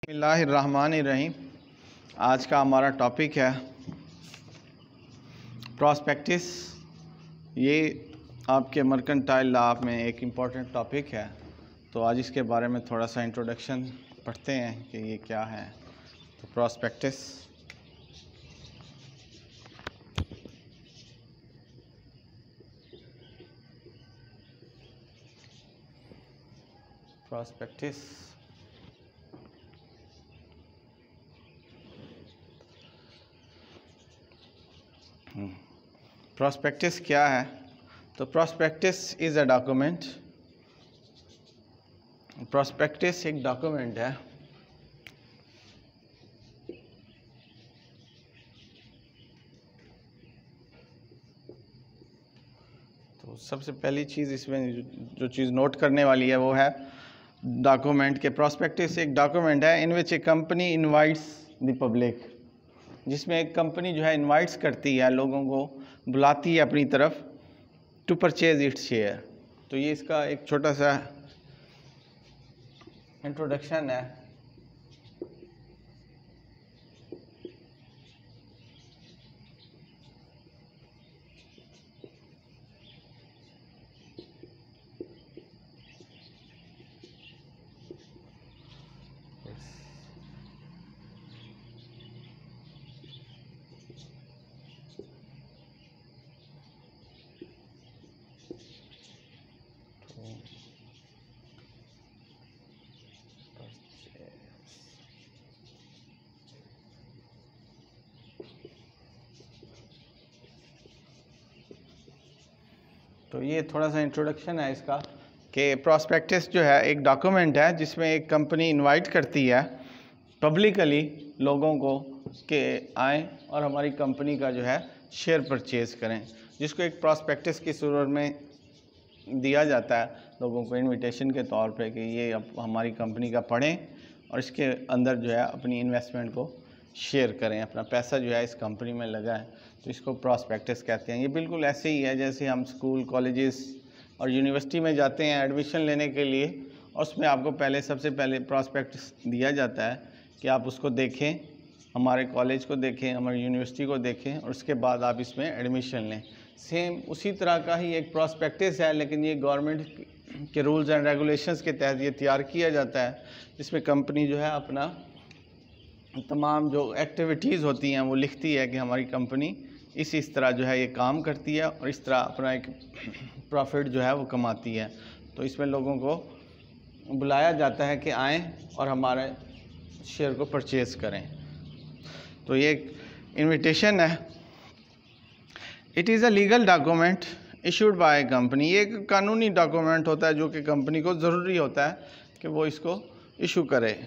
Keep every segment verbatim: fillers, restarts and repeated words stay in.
बिस्मिल्लाहिर्रहमानिर्रहीम। आज का हमारा टॉपिक है प्रॉस्पेक्टिस। ये आपके मर्केंटाइल लॉ में एक इम्पॉर्टेंट टॉपिक है, तो आज इसके बारे में थोड़ा सा इंट्रोडक्शन पढ़ते हैं कि ये क्या है। तो प्रॉस्पेक्टिस प्रॉस्पेक्टिस प्रॉस्पेक्टिस क्या है? तो प्रॉस्पेक्टिस इज़ अ डॉक्यूमेंट। प्रॉस्पेक्टिस एक डॉक्यूमेंट है तो सबसे पहली चीज़ इसमें जो चीज़ नोट करने वाली है वो है डॉक्यूमेंट के। प्रॉस्पेक्टिस एक डॉक्यूमेंट है in which a company invites the public, जिसमें एक कंपनी जो है इनवाइट्स करती है, लोगों को बुलाती है अपनी तरफ टू परचेज इट्स शेयर। तो ये इसका एक छोटा सा इंट्रोडक्शन है। तो ये थोड़ा सा इंट्रोडक्शन है इसका कि प्रॉस्पेक्टिस जो है एक डॉक्यूमेंट है जिसमें एक कंपनी इनवाइट करती है पब्लिकली लोगों को कि आएँ और हमारी कंपनी का जो है शेयर परचेज करें, जिसको एक प्रॉस्पेक्टिस की सूरत में दिया जाता है लोगों को इनविटेशन के तौर पे कि ये अब हमारी कंपनी का पढ़ें और इसके अंदर जो है अपनी इन्वेस्टमेंट को शेयर करें, अपना पैसा जो है इस कंपनी में लगाएं। तो इसको प्रॉस्पेक्टिस कहते हैं। ये बिल्कुल ऐसे ही है जैसे हम स्कूल, कॉलेजेस और यूनिवर्सिटी में जाते हैं एडमिशन लेने के लिए, और उसमें आपको पहले सबसे पहले प्रॉस्पेक्टिस दिया जाता है कि आप उसको देखें, हमारे कॉलेज को देखें, हमारी यूनिवर्सिटी को देखें और उसके बाद आप इसमें एडमिशन लें। सेम उसी तरह का ही एक प्रॉस्पेक्टिस है, लेकिन ये गवर्नमेंट के रूल्स एंड रेगुलेशंस के तहत ये तैयार किया जाता है, जिसमें कंपनी जो है अपना तमाम जो एक्टिविटीज़ होती हैं वो लिखती है कि हमारी कंपनी इस इस तरह जो है ये काम करती है और इस तरह अपना एक प्रॉफिट जो है वो कमाती है। तो इसमें लोगों को बुलाया जाता है कि आएँ और हमारे शेयर को परचेज करें। तो ये एक इन्विटेशन है। It is a legal document issued by company. ये एक कानूनी डॉक्यूमेंट होता है जो कि कंपनी को ज़रूरी होता है कि वो इसको इशू करे।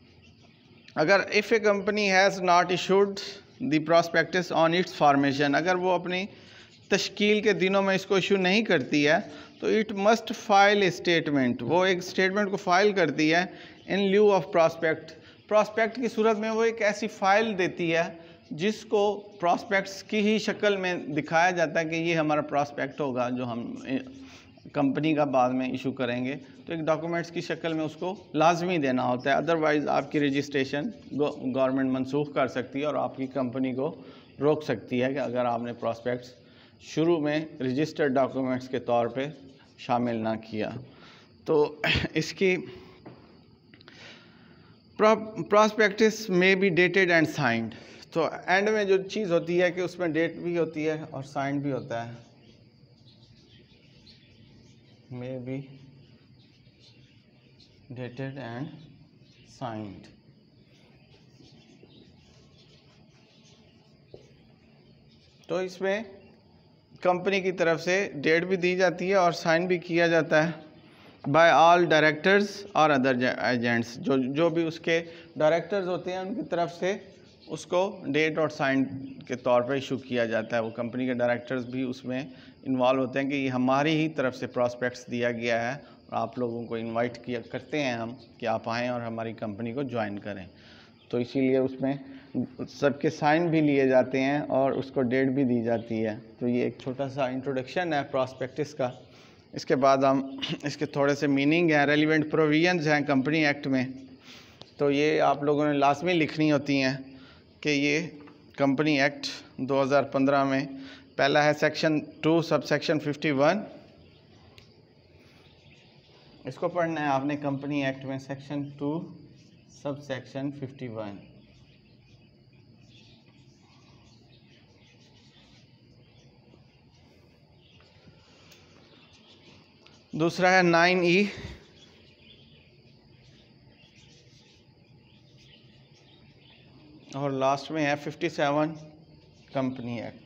अगर if a company has not issued the prospectus on its formation, अगर वो अपनी तश्कील के दिनों में इसको इशू नहीं करती है तो it must file a statement, वो एक स्टेटमेंट को फाइल करती है in lieu of prospect. Prospect की सूरत में वो एक ऐसी फ़ाइल देती है जिसको प्रॉस्पेक्ट्स की ही शक्ल में दिखाया जाता है कि ये हमारा प्रॉस्पेक्ट होगा जो हम कंपनी का बाद में इशू करेंगे। तो एक डॉक्यूमेंट्स की शक्ल में उसको लाजमी देना होता है, अदरवाइज़ आपकी रजिस्ट्रेशन गवर्नमेंट मनसूख कर सकती है और आपकी कंपनी को रोक सकती है कि अगर आपने प्रॉस्पेक्ट्स शुरू में रजिस्टर्ड डॉक्यूमेंट्स के तौर पे शामिल ना किया। तो इसकी प्रॉस्पेक्टिस में बी डेटेड एंड साइंड। तो एंड में जो चीज़ होती है कि उसमें डेट भी होती है और साइन भी होता है, may be dated and signed. तो इसमें कंपनी की तरफ से डेट भी दी जाती है और साइन भी किया जाता है बाय ऑल डायरेक्टर्स और अदर एजेंट्स। जो जो भी उसके डायरेक्टर्स होते हैं उनकी तरफ से उसको डेट और साइन के तौर पर इशू किया जाता है। वो कंपनी के डायरेक्टर्स भी उसमें इन्वॉल्व होते हैं कि ये हमारी ही तरफ से प्रॉस्पेक्ट्स दिया गया है और आप लोगों को इनवाइट किया करते हैं हम कि आप आएँ और हमारी कंपनी को ज्वाइन करें। तो इसीलिए उसमें सबके साइन भी लिए जाते हैं और उसको डेट भी दी जाती है। तो ये एक छोटा सा इंट्रोडक्शन है प्रॉस्पेक्टिस का। इसके बाद हम इसके थोड़े से मीनिंग हैं, रेलिवेंट प्रोविजंस हैं कंपनी एक्ट में। तो ये आप लोगों ने लाजमी लिखनी होती हैं कि ये कंपनी एक्ट दो हज़ार पंद्रह में पहला है section two sub section fifty one, इसको पढ़ना है आपने कंपनी एक्ट में, section two sub section fifty one. दूसरा है नाइन ई, और लास्ट में है फिफ्टी सेवन कंपनी एक्ट।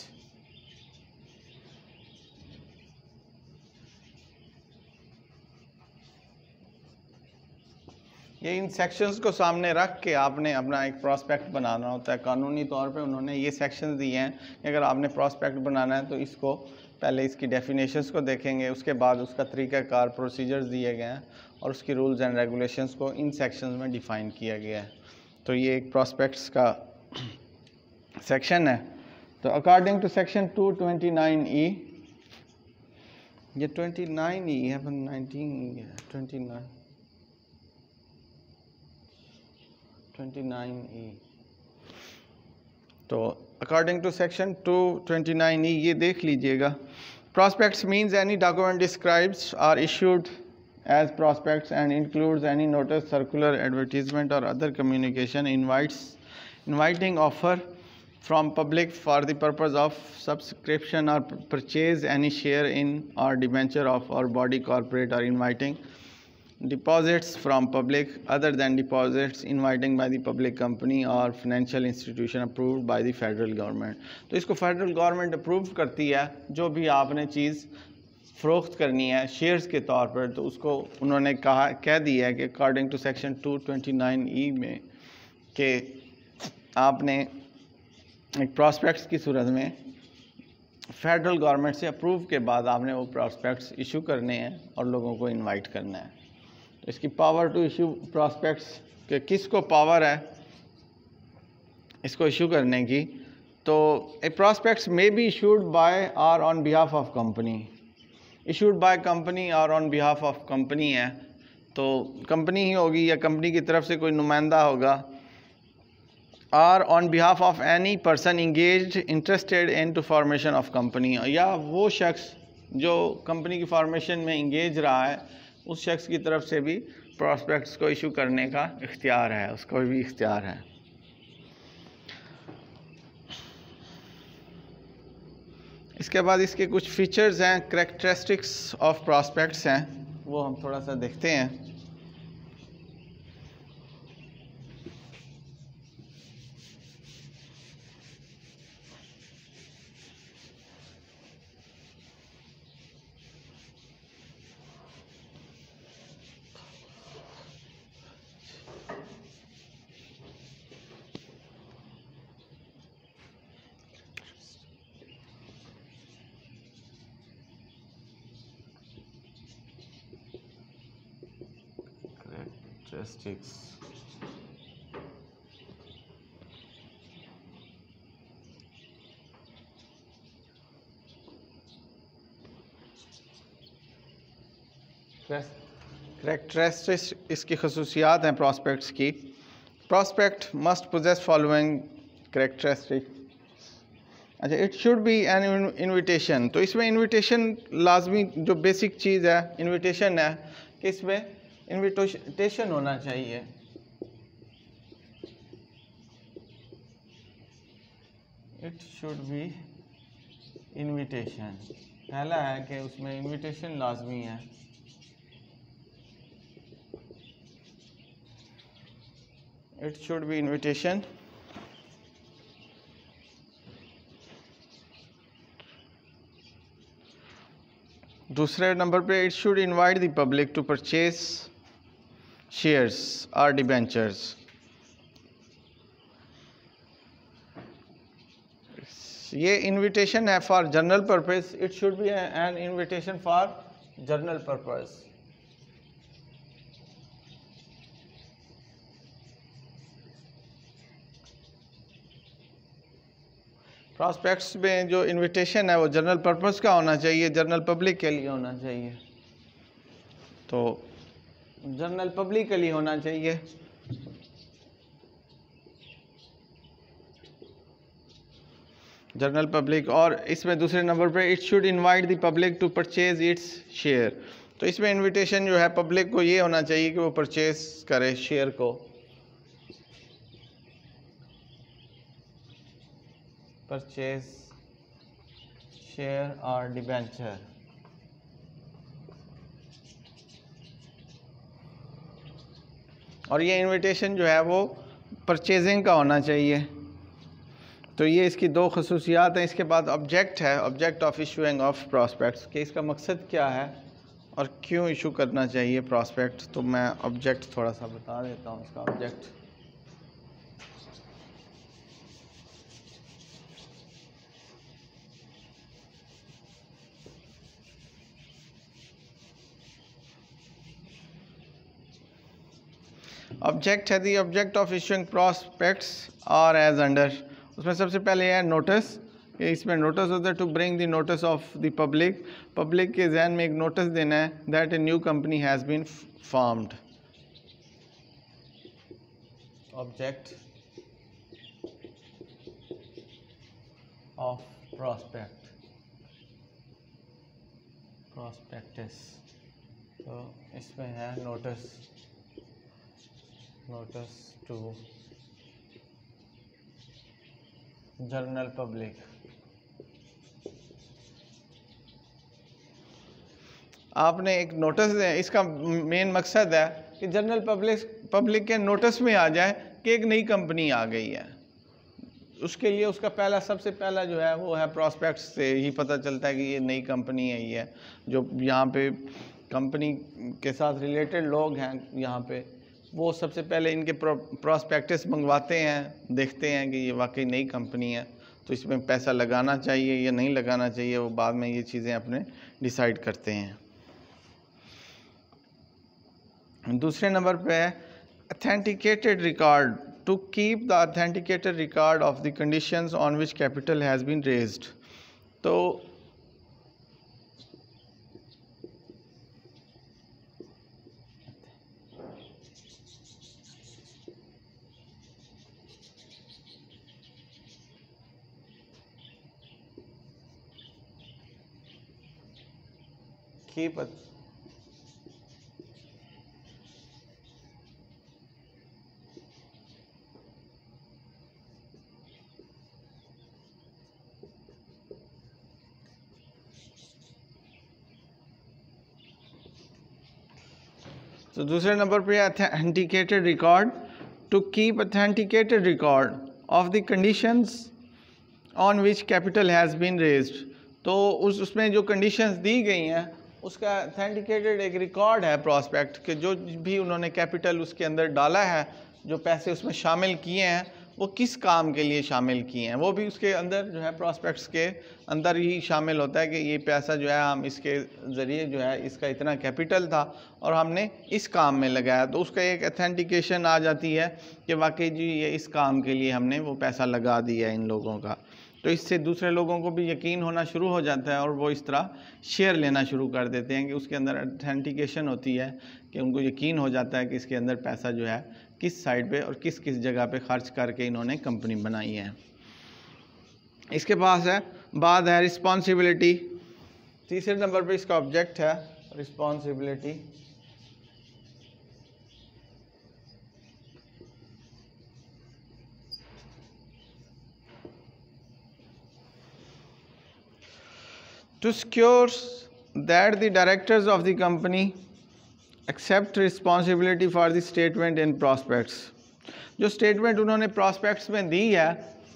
ये इन सेक्शंस को सामने रख के आपने अपना एक प्रॉस्पेक्ट बनाना होता है। कानूनी तौर पे उन्होंने ये सेक्शंस दिए हैं कि अगर आपने प्रॉस्पेक्ट बनाना है तो इसको पहले इसकी डेफिनेशंस को देखेंगे, उसके बाद उसका तरीक़ाकार प्रोसीजर्स दिए गए हैं और उसकी रूल्स एंड रेगुलेशंस को इन सेक्शंस में डिफ़ाइन किया गया है। तो ये एक प्रॉस्पेक्ट्स का सेक्शन है। तो according to section two twenty nine E, ये ट्वेंटी नाइन ई है, नाइनटीन ई है, twenty nine twenty nine E. तो according to section two twenty nine E ये देख लीजिएगा, prospects means any document describes or issued as prospects and includes any notice, circular, advertisement or other communication invites inviting offer from public for the purpose of subscription or purchase any share in or debenture of or body corporate, or inviting deposits from public other than deposits inviting by the public company or financial institution approved by the federal government। तो इसको federal government approve करती है जो भी आपने चीज़ फ़रोख्त करनी है shares के तौर पर, तो उसको उन्होंने कहा कह दिया है कि according to section two twenty nine E में कि आपने एक प्रॉस्पेक्ट्स की सूरत में फेडरल गवर्नमेंट से अप्रूव के बाद आपने वो प्रॉस्पेक्ट्स इशू करने हैं और लोगों को इनवाइट करना है। तो इसकी पावर टू इशू प्रॉस्पेक्ट्स के किसको पावर है इसको इशू करने की, तो a prospectus may be issued by or on behalf of company, issued by company or on behalf of company है तो कंपनी ही होगी या कंपनी की तरफ से कोई नुमाइंदा होगा, or on behalf of any person engaged interested in to formation of company, या वो शख्स जो कंपनी की फॉर्मेशन में इंगेज रहा है उस शख्स की तरफ से भी प्रॉस्पेक्ट्स को इशू करने का इख्तियार है, उसको भी इख्तियार है। इसके बाद इसके कुछ फीचर्स हैं, करैक्टरिस्टिक्स ऑफ प्रॉस्पेक्ट्स हैं, वो हम थोड़ा सा देखते हैं। Characteristics करैक्टरिस्टिक्स इसकी खसूसियात हैं प्रॉस्पेक्ट्स की। Prospect must possess following characteristic. अच्छा, it should be an invitation, तो इसमें इनविटेशन लाजमी जो बेसिक चीज़ है इनविटेशन है कि इसमें इनविटेशन होना चाहिए। इट शुड बी इनविटेशन, पहला है कि उसमें इनविटेशन लाजमी है। It should be invitation. दूसरे नंबर पे it should invite the public to purchase shares or debentures. ये इनविटेशन है for general purpose, it should be an invitation for general purpose. Prospectus में जो इनविटेशन है वो जनरल पर्पस का होना चाहिए, जनरल पब्लिक के लिए होना चाहिए। तो जनरल पब्लिक के लिए होना चाहिए जनरल पब्लिक। और इसमें दूसरे नंबर पे it should invite the public to purchase its share. तो इसमें इनविटेशन जो है पब्लिक को ये होना चाहिए कि वो परचेज करे शेयर को, परचेज शेयर और डिबेंचर। और ये इनविटेशन जो है वो परचेजिंग का होना चाहिए। तो ये इसकी दो खसूसियात हैं। इसके बाद ऑब्जेक्ट है, object of issuing of prospectus, कि इसका मकसद क्या है और क्यों इशू करना चाहिए प्रॉस्पेक्ट। तो मैं ऑब्जेक्ट थोड़ा सा बता देता हूँ इसका ऑब्जेक्ट। ऑब्जेक्ट है the object of issuing prospectus are as under. उसमें सबसे पहले है नोटिस, इसमें नोटिस होता है to bring the notice of the public, public के जहन में एक नोटिस देना है that a new company has been formed. Object of prospect, prospectus. तो इसमें है notice, notice to general public. आपने एक नोटिस दें, इसका मेन मकसद है कि जनरल पब्लिक पब्लिक के नोटिस में आ जाए कि एक नई कंपनी आ गई है। उसके लिए उसका पहला सबसे पहला जो है वो है प्रॉस्पेक्ट से ही पता चलता है कि ये नई कंपनी है। ये है जो यहाँ पे कंपनी के साथ रिलेटेड लोग हैं यहाँ पे, वो सबसे पहले इनके प्रॉस्पेक्टस मंगवाते हैं, देखते हैं कि ये वाकई नई कंपनी है तो इसमें पैसा लगाना चाहिए या नहीं लगाना चाहिए। वो बाद में ये चीज़ें अपने डिसाइड करते हैं। दूसरे नंबर पे है authenticated record, to keep the authenticated record of the conditions on which capital has been raised. तो keep it तो दूसरे नंबर पे authenticated record, to keep authenticated record of the conditions on which capital has been raised. तो उस उसमें जो conditions दी गई हैं उसका ऑथेंटिकेटेड एक रिकॉर्ड है प्रॉस्पेक्ट के, जो भी उन्होंने कैपिटल उसके अंदर डाला है, जो पैसे उसमें शामिल किए हैं वो किस काम के लिए शामिल किए हैं, वो भी उसके अंदर जो है प्रॉस्पेक्ट्स के अंदर ही शामिल होता है कि ये पैसा जो है हम इसके ज़रिए जो है इसका इतना कैपिटल था और हमने इस काम में लगाया। तो उसका एक ऑथेंटिकेशन आ जाती है कि वाकई जी ये इस काम के लिए हमने वो पैसा लगा दिया इन लोगों का। तो इससे दूसरे लोगों को भी यकीन होना शुरू हो जाता है और वो इस तरह शेयर लेना शुरू कर देते हैं कि उसके अंदर ऑथेंटिकेशन होती है कि उनको यकीन हो जाता है कि इसके अंदर पैसा जो है किस साइड पे और किस किस जगह पे खर्च करके इन्होंने कंपनी बनाई है। इसके पास है बाद है रिस्पॉन्सिबिलिटी। तीसरे नंबर पे इसका ऑब्जेक्ट है responsibility. To secure that the directors of the company accept responsibility for the statement in prospects। जो स्टेटमेंट उन्होंने प्रॉस्पेक्ट्स में दी है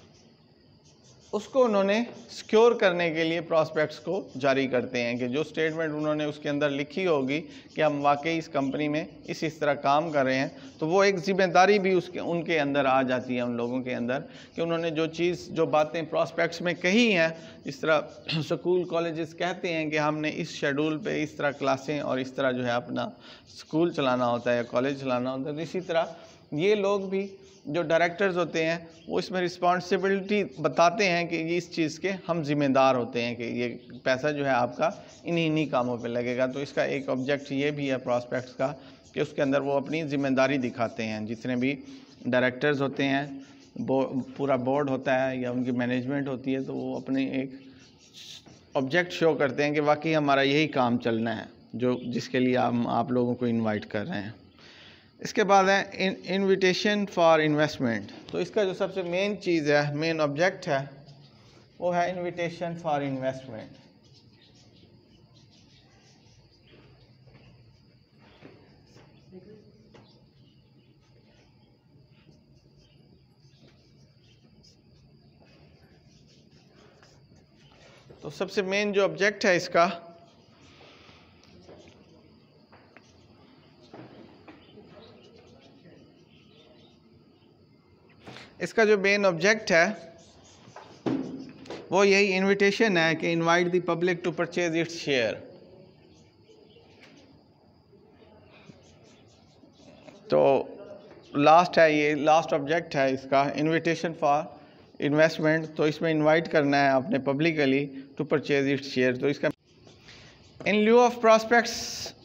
उसको उन्होंने सिक्योर करने के लिए प्रॉस्पेक्ट्स को जारी करते हैं कि जो स्टेटमेंट उन्होंने उसके अंदर लिखी होगी कि हम वाकई इस कंपनी में इस इस तरह काम कर रहे हैं, तो वो एक जिम्मेदारी भी उसके उनके अंदर आ जाती है, उन लोगों के अंदर, कि उन्होंने जो चीज़ जो बातें प्रॉस्पेक्ट्स में कही हैं, जिस तरह स्कूल कॉलेजेस कहते हैं कि हमने इस शेड्यूल पे इस तरह क्लासें और इस तरह जो है अपना स्कूल चलाना होता है या कॉलेज चलाना होता है, तो इसी तरह ये लोग भी जो डायरेक्टर्स होते हैं वो इसमें रिस्पॉन्सिबिलिटी बताते हैं कि इस चीज़ के हम ज़िम्मेदार होते हैं कि ये पैसा जो है आपका इन्हीं इन्हीं कामों पे लगेगा। तो इसका एक ऑब्जेक्ट ये भी है प्रॉस्पेक्ट्स का कि उसके अंदर वो अपनी ज़िम्मेदारी दिखाते हैं, जितने भी डायरेक्टर्स होते हैं बो, पूरा बोर्ड होता है या उनकी मैनेजमेंट होती है, तो वो अपने एक ऑब्जेक्ट शो करते हैं कि वाकई हमारा यही काम चलना है जो जिसके लिए हम आप लोगों को इनवाइट कर रहे हैं। इसके बाद है इन इनविटेशन फॉर इन्वेस्टमेंट। तो इसका जो सबसे मेन चीज़ है, मेन ऑब्जेक्ट है, वो है इनविटेशन फॉर इन्वेस्टमेंट। तो सबसे मेन जो ऑब्जेक्ट है इसका, इसका जो मेन ऑब्जेक्ट है वो यही इनविटेशन है कि invite the public to purchase its share. तो लास्ट है, ये लास्ट ऑब्जेक्ट है इसका, इनविटेशन फॉर इन्वेस्टमेंट। तो इसमें इनवाइट करना है आपने publicly to purchase its share. तो इसका in lieu of prospectus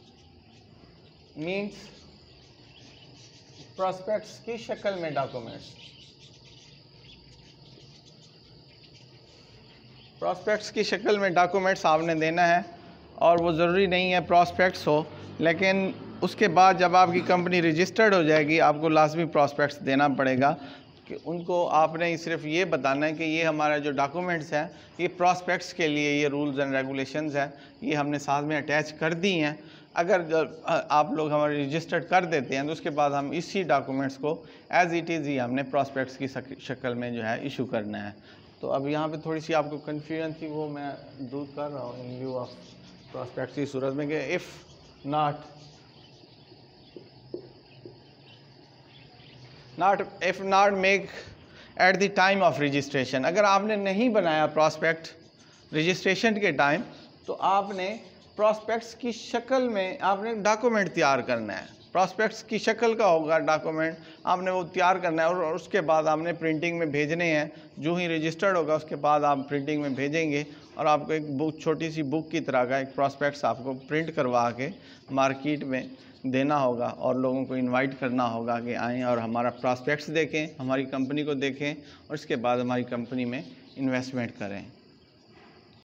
means prospectus की शक्ल में डॉक्यूमेंट्स। प्रॉस्पेक्ट्स की शक्ल में डॉक्यूमेंट्स आपने देना है, और वो ज़रूरी नहीं है प्रॉस्पेक्ट्स हो, लेकिन उसके बाद जब आपकी कंपनी रजिस्टर्ड हो जाएगी आपको लाजमी प्रॉस्पेक्ट्स देना पड़ेगा कि उनको आपने सिर्फ ये बताना है कि ये हमारा जो डॉक्यूमेंट्स हैं ये प्रॉस्पेक्ट्स के लिए, ये रूल्स एंड रेगुलेशंस हैं, ये हमने साथ में अटैच कर दी हैं। अगर आप लोग हमारे रजिस्टर्ड कर देते हैं तो उसके बाद हम इसी डॉक्यूमेंट्स को एज़ इट इज़ ही हमने प्रॉस्पेक्ट्स की शक्ल में जो है इशू करना है। तो अब यहाँ पे थोड़ी सी आपको कन्फ्यूजन थी, वो मैं दूर कर रहा हूँ इन व्यू ऑफ प्रॉस्पेक्ट्स की सूरत में कि if not not if not make at the time of registration. अगर आपने नहीं बनाया प्रॉस्पेक्ट रजिस्ट्रेशन के टाइम, तो आपने प्रॉस्पेक्ट्स की शक्ल में आपने डॉक्यूमेंट तैयार करना है। प्रॉस्पेक्ट्स की शक्ल का होगा डॉक्यूमेंट, आपने वो तैयार करना है और उसके बाद आपने प्रिंटिंग में भेजने हैं। जो ही रजिस्टर्ड होगा उसके बाद आप प्रिंटिंग में भेजेंगे और आपको एक बुक, छोटी सी बुक की तरह का एक प्रॉस्पेक्ट्स आपको प्रिंट करवा के मार्केट में देना होगा और लोगों को इनवाइट करना होगा कि आएँ और हमारा प्रॉस्पेक्ट्स देखें, हमारी कंपनी को देखें और इसके बाद हमारी कंपनी में इन्वेस्टमेंट करें।